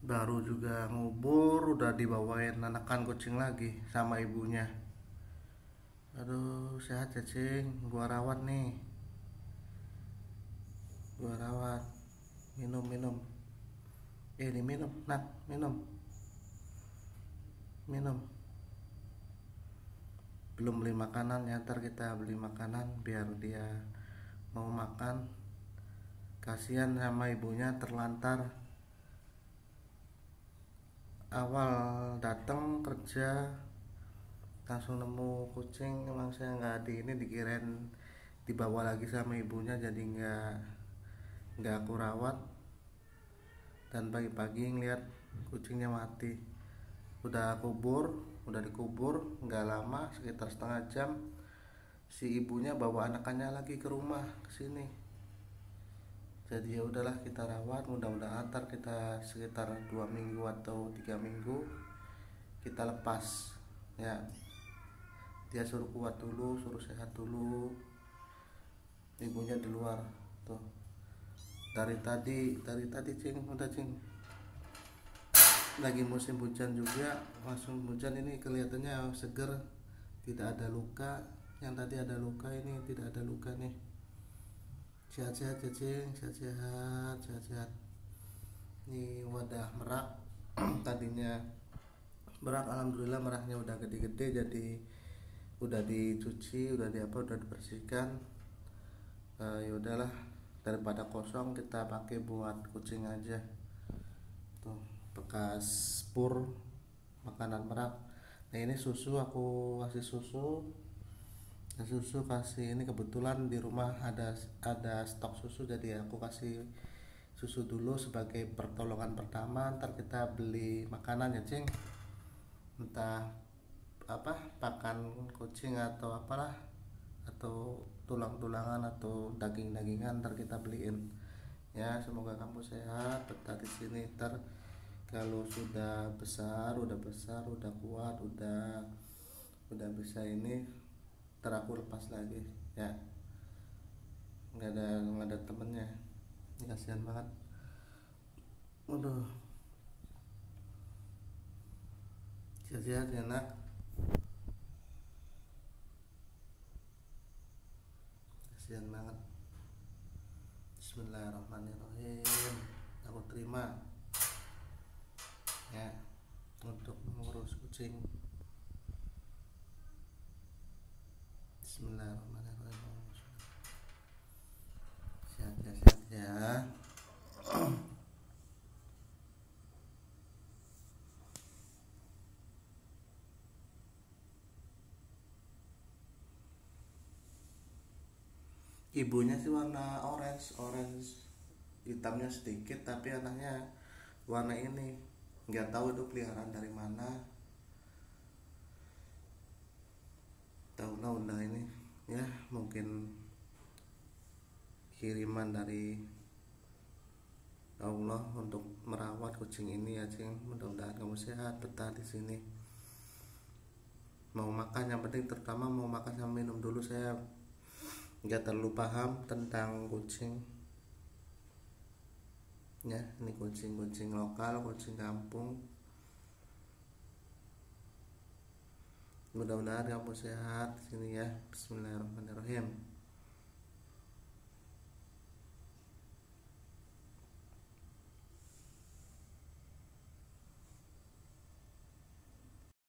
Baru juga ngubur udah dibawain anakan kucing lagi sama ibunya. Aduh, sehat ya cing, gua rawat nih, gua rawat. Minum minum, ini minum nak, minum minum. Belum beli makanan ya, ntar kita beli makanan biar dia mau makan. Kasihan sama ibunya terlantar. Awal datang kerja langsung nemu kucing, emang saya nggak di ini dikirain dibawa lagi sama ibunya, jadi nggak aku rawat. Dan pagi-pagi ngeliat kucingnya mati. Udah dikubur nggak lama, sekitar setengah jam si ibunya bawa anakannya lagi ke rumah ke sini. Jadi ya udahlah, kita rawat, mudah-mudahan ntar kita sekitar 2 minggu atau 3 minggu kita lepas ya. Dia suruh kuat dulu, suruh sehat dulu, ibunya di luar tuh. Dari tadi cing, udah cing, lagi musim hujan juga, langsung hujan ini kelihatannya seger, tidak ada luka. Yang tadi ada luka, ini tidak ada luka nih. Sehat-sehat ya cing, sehat-sehat, sehat-sehat. Ini wadah merak tadinya merak, alhamdulillah meraknya udah gede-gede, jadi udah dicuci, udah udah dibersihkan. Ya udahlah, daripada kosong kita pakai buat kucing aja tuh, bekas pur makanan merak. Nah ini susu, aku kasih susu kasih ini, kebetulan di rumah ada stok susu, jadi aku kasih susu dulu sebagai pertolongan pertama. Ntar kita beli makanan ya cing, entah apa, pakan kucing atau apalah, atau tulang-tulangan atau daging-dagingan ntar kita beliin ya. Semoga kamu sehat betah di sini. Ntar kalau udah besar udah kuat, udah bisa ini, ntar aku lepas lagi ya. Nggak ada temennya, ini kasihan banget. Waduh, sehat-sehat ya nak, kasihan banget. Bismillahirrahmanirrahim, aku terima ya untuk mengurus kucing. Bismillahirrahmanirrahim. Sehat ya, sehat ya. Ibunya sih warna orange, orange hitamnya sedikit, tapi anaknya warna ini, nggak tahu itu peliharaan dari mana. Tahu udah ini ya, mungkin kiriman dari Allah untuk merawat kucing ini ya cing. Mudah-mudahan kamu sehat betah di sini. Mau makan yang penting, terutama mau makan sama minum dulu. Saya nggak terlalu paham tentang kucing ya. Ini kucing lokal, kucing kampung. Mudah-mudahan kamu sehat di sini ya. Bismillahirrahmanirrahim.